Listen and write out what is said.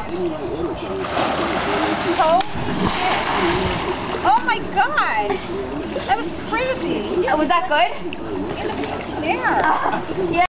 Holy shit. Oh my god. That was crazy. Was that good? Yeah. Yeah.